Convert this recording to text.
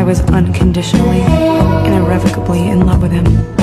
I was unconditionally and irrevocably in love with him.